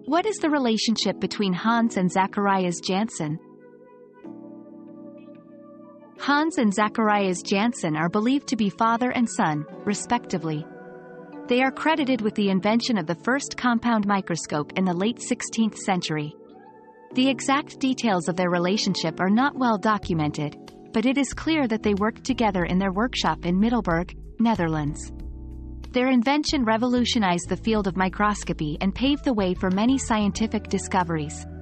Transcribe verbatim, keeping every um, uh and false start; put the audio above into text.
What is the relationship between Hans and Zacharias Janssen? Hans and Zacharias Janssen are believed to be father and son, respectively. They are credited with the invention of the first compound microscope in the late sixteenth century. The exact details of their relationship are not well documented, but it is clear that they worked together in their workshop in Middelburg, Netherlands. Their invention revolutionized the field of microscopy and paved the way for many scientific discoveries.